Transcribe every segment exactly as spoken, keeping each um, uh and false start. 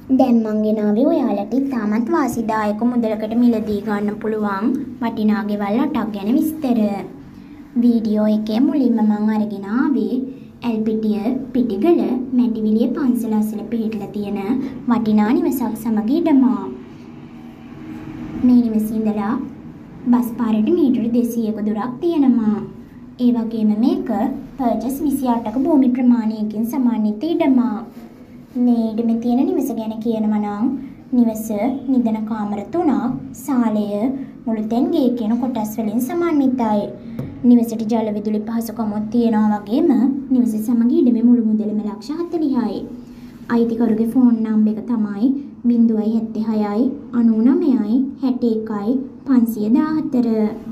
දැන් මං ගෙනාවේ ඔයාලට ඉතාමත් වාසිදායක මුදලකට මිලදී ගන්න පුළුවන් වටිනා ගෙවල් අටක් ගැන විස්තර. වීඩියෝ එකේ මුලින්ම මං අරගෙන ආවේ ඇල්පිටිය පිටිගල මැටිවිලිය පන්සල අසල පිහිටලා තියෙන වටිනා නිවසක් සමග ඉඩමක්. මේ නිවසේ ඉඳලා බස් පාරට මීටර දෙසීයක දුරක් තියෙනවා. ඒ වගේම මේක පර්චස් විසි අටක භූමි ප්‍රමාණයකින් සමන්විත ඉඩමක්. මේ ඉඩමේ තියෙන නිවස ගැන කියනවා නම් නිවස නිදන කාමර තුනක්, සාලය, මුළු තැන් ගේ කියන කොටස් වලින් සමන්විතයි. නිවසට ජල විදුලි පහසුකමුත් තියෙනවා වගේම නිවස සමග ඉඩමේ මුළු මුදලම ලක්ෂ හතළිහයි. අයිතිකරුගේ ෆෝන් නම්බර් එක තමයි ශූන්‍ය හතළිස් හයයි අනූනවයයි හැට එකයි පන්සිය දාහතර.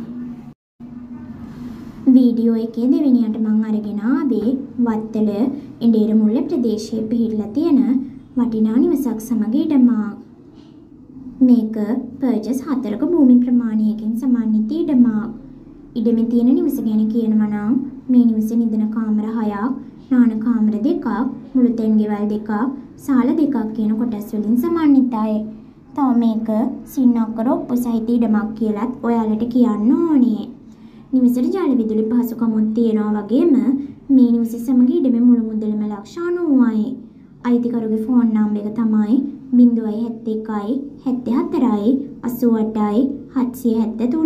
වීඩියෝ එකේ දෙවෙනියට මං අරගෙන ආවේ වත්තල ඉන්දීර මුල්ල ප්‍රදේශයේ පිහිටලා තියෙන වටිනා නිවසක් සමග ඉඩමක්. මේක පර්චස් හතරක භූමි ප්‍රමාණයකින් සමන්විත ඉඩමක්. ඉඩමේ තියෙන නිවස ගැන කියනවා නම් මේ නිවසේ නිදන කාමර හයක්, නාන කාමර දෙකක්, මුළු තැන් ගෙවල් දෙකක්, සාල දෙකක් කියන කොටස් වලින් සමන්විතයි. තව මේක සින්නක්කර ඔප්පු සහිත ඉඩමක් කියලත් ඔයාලට කියන්න ඕනේ. නිවසට ජල විදුලි පහසුකමුත් තියෙනවා වගේම මේ නිවස සමග ඉඩමේ මුළු මුදලම ලක්ෂ නවයයි. අයිතිකරුගේ ෆෝන් නම්බර් එක තමයි ශූන්‍ය හත එකයි හැට හතරයි අසූ අටයි හත්සිය හැත්තෑ තුන.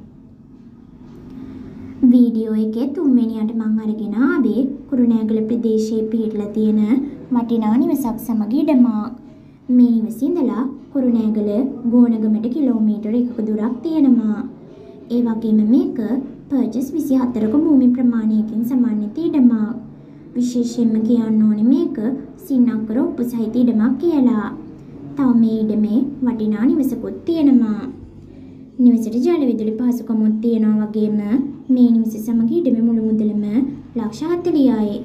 වීඩියෝ එකේ තුන්වෙනියට මං අරගෙන ආවේ කුරුණෑගල ප්‍රදේශයේ පිහිටලා තියෙන වටිනා නිවසක් සමග ඉඩමක්. මේ නිවසේ ඉඳලා කුරුණෑගල ගෝනගමට කිලෝමීටර එකක දුරක් තියෙනවා. ඒ වගේම මේක පර්චස් විසි හතරක භූමි ප්‍රමාණයකින් සමන්විත ඉඩමක්. විශේෂයෙන්ම කියන්න ඕනේ මේක සින්නක්කර ඔප්පු සහිත ඉඩමක් කියලා. තව මේ ඉඩමේ වටිනා නිවසකුත් තියෙනවා. නිවසට ජල විදුලි පහසුකමුත් තියෙනවා වගේම මේ නිවස සමග ඉඩමේ මුළු මුදලම ලක්ෂ හතළිහයි.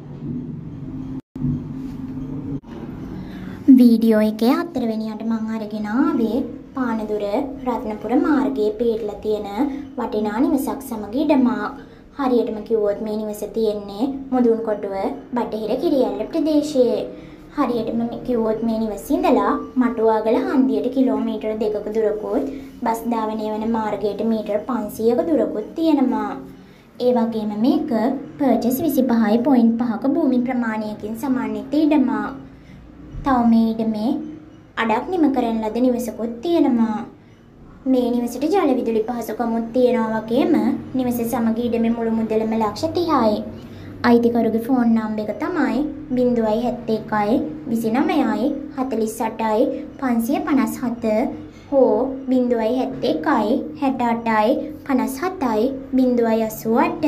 වීඩියෝ එකේ හතරවෙනියට මං අරගෙන ආවේ පානදුර රත්නපුර මාර්ගයේ පිහිටලා තියෙන වටිනා නිවසක් සමග ඉඩමක්. හරියටම කිව්වොත් මේ නිවස තියෙන්නේ මුදුන්කොටුව බටහිර කිරියල්ල ප්‍රදේශයේ. හරියටම කිව්වොත් මේ නිවස ඉඳලා මටුවාගල හන්දියට කිලෝමීටර දෙකක දුරකුත් බස් ධාවනය වන මාර්ගයට මීටර පන්සීයක දුරකුත් තියෙනවා. ඒ වගේම මේක පර්චස් විසිපහයි පොයින්ට් පහක භූමි ප්‍රමාණයකින් සමන්විත ඉඩමක්. තව මේ ඉඩමේ අඩක් නිම කරන ලද නිවසකුත් තියෙනවා. මේ නිවසට ජල විදුලි පහසුකමුත් තියෙනවා වගේම නිවස සමග ඉඩමේ මුළු මුදලම ලක්ෂ තිහයි. අයිතිකරුගේ ෆෝන් නම්බර් එක තමයි ශූන්‍ය හත එකයි විසිනවයයි හතළිස් අටයි පන්සිය පනස් හත හෝ ශූන්‍ය හත එකයි හැට අටයි පනස් හතයි ශූන්‍ය අසූ අට.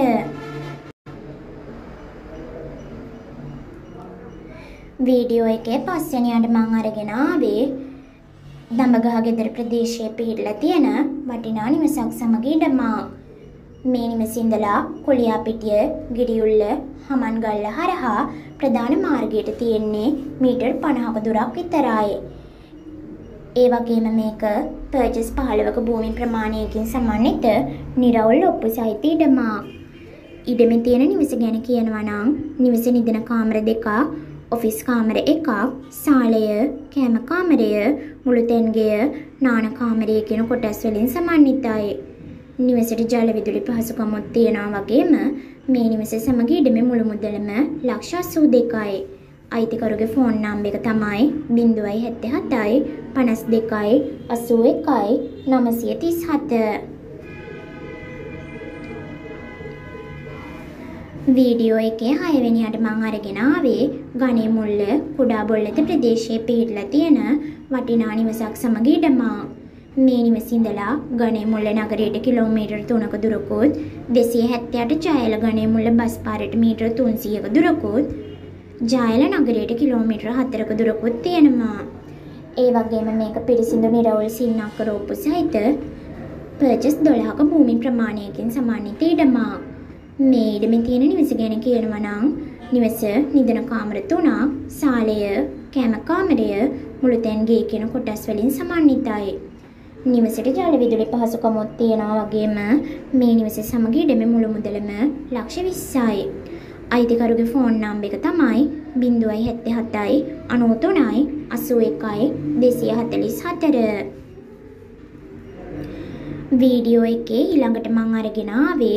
වීඩියෝ එකේ පස්වෙනියට මං අරගෙන ආවේ දඹගහ ගෙදර ප්‍රදේශයේ පිහිටලා තියෙන වටිනා නිවසක් සමග ඉඩමක්. මේ නිවසේ ඉඳලා කුලියාපිටිය ගිරිඋල්ල හමන්ගල්ල හරහා ප්‍රධාන මාර්ගයට තියෙන්නේ මීටර් පනහක දුරක් විතරයි. ඒ වගේම මේක පර්චස් පහළවක භූමි ප්‍රමාණයකින් සමන්විත නිරවුල් ඔප්පු සහිත ඉඩමක්. ඉඩමේ තියෙන නිවස ගැන කියනවා නම් නිවසේ නිදන කාමර දෙකක්, ඔෆිස් කාමර එකක්, සාලය, කෑම කාමරය, මුළු තැන්ගෙය, නාන කාමරය කියන කොටස් වලින් සමන්විතයි. නිවසට ජල විදුලි පහසුකමුත් තියෙනවා වගේම මේ නිවස සමග ඉඩමේ මුළු මුදලම ලක්ෂ අසූ දෙකයි. අයිතිකරුගේ ෆෝන් නම්බර් එක තමයි ශූන්‍ය හත හතයි පනස් දෙකයි අසූ එකයි නවසිය තිස් හත. වීඩියෝ එකේ හයවෙනියට මං අරගෙන ආවේ ගණේ මුල්ල කුඩා බොල්ලත ප්‍රදේශයේ පිහිටලා තියෙන වටිනා නිවසක් සමග ඉඩමක්. මේ නිවසේ ඉඳලා ගණේ මුල්ල නගරයට කිලෝමීටර තුනක දුරකුත් දෙසිය හැත්තෑ අට ජයල ගණේ මුල්ල බස් පාරට මීටර තුන්සීයක දුරකුත් ජයල නගරයට කිලෝමීටර හතරක දුරකුත් තියෙනවා. ඒ වගේම මේක පිරිසිදු නිරවුල් සින්නක්කර ඔප්පු සහිත පර්චස් දොළහක භූමි ප්‍රමාණයකින් සමන්විත ඉඩමක්. මේ ඉඩමේ තියෙන නිවස ගැන කියනවා නම් නිවස නිදන කාමර තුනක්, සාලය, කෑම කාමරය, මුළු තැන් ගේ කියන කොටස් වලින් සමන්විතයි. නිවසට ජල විදුලි පහසුකමුත් තියෙනවා වගේම මේ නිවස සමග ඉඩමේ මුළු මුදලම ලක්ෂ විස්සයි. අයිතිකරුගේ ෆෝන් නම්බර් එක තමයි zero seven seven ninety-three eighty-one two forty-four. Video එකේ ඊළඟට මම අරගෙන ආවේ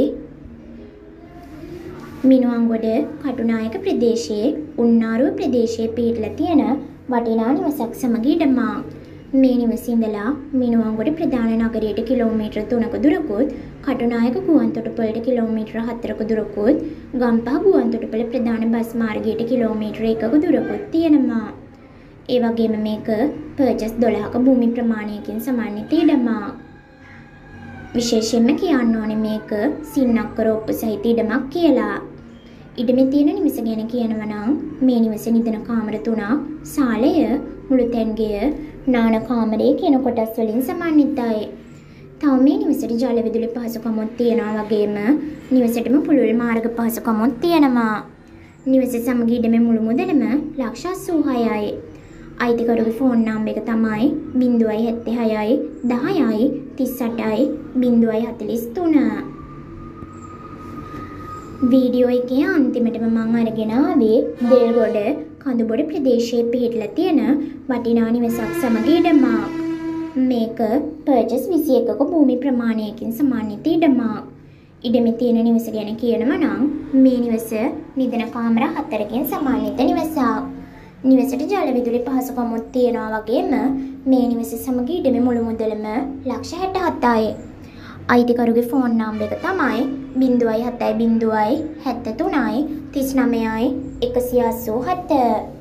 මිනුවන්ගොඩ කටුනායක ප්‍රදේශයේ උන්නාරුව ප්‍රදේශයේ පිහිටලා තියෙන වටිනා නිවසක් සමග ඉඩමක්. මේ නිවසේ ඉඳලා මිනුවන්ගොඩ ප්‍රධාන නගරයට කිලෝමීටර් තුනක දුරකුත්, කටුනායක ගුවන්තොටුපළට කිලෝමීටර් හතරක දුරකුත්, ගම්පහ ගුවන්තොටුපළ ප්‍රධාන බස් මාර්ගයට කිලෝමීටර් එකක දුරකුත් තියෙනවා. ඒ වගේම මේක පර්චස් දොළහක භූමි ප්‍රමාණයකින් සමන්විත ඉඩමක්. විශේෂයෙන්ම කියන්න ඕනේ මේක සින්නක්කර ඔප්පු සහිත ඉඩමක් කියලා. ඉඩමේ තියෙන නිවස ගැන කියනවා නම් මේ නිවසේ නිදන කාමර තුනක්, සාලය, මුළුතැන්ගෙය, නාන කාමරය කියන කොටස් වලින් සමන්විතයි. තව මේ නිවසට ජල විදුලි පහසුකමුත් තියෙනවා වගේම නිවසටම පුළුල් මාර්ග පහසුකමුත් තියෙනවා. නිවස සමග ඉඩමේ මුළු මුදලම ලක්ෂ අසූහයයි. අයිතිකරුගේ ෆෝන් නම්බර් එක තමයි zero seven six ten thirty-eight forty-three. Video එකේ අන්තිමටම මම අරගෙන ආවේ දෙල්ගොඩ කඳුබොඩ ප්‍රදේශයේ පිහිටලා තියෙන වටිනා නිවසක් සමග ඉඩමක්. මේක පර්චස් විසි එකක භූමි ප්‍රමාණයකින් සමන්විත ඉඩමක්. ඉඩමේ තියෙන නිවස ගැන කියනවා නම් මේ නිවස නිදන කාමර හතරකින් සමන්විත නිවසක්. නිවසට ජල විදුලි පහසුකමුත් තියෙනවා වගේම මේ නිවස සමග ඉඩමේ මුළු මුදලම ලක්ෂ හැටහතයි. අයිතිකරුගේ ෆෝන් නම්බර් එක තමයි zero seven zero seven three nine one nine one eight seven.